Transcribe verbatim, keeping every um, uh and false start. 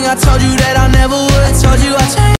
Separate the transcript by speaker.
Speaker 1: I told you that I never would. Told you I changed.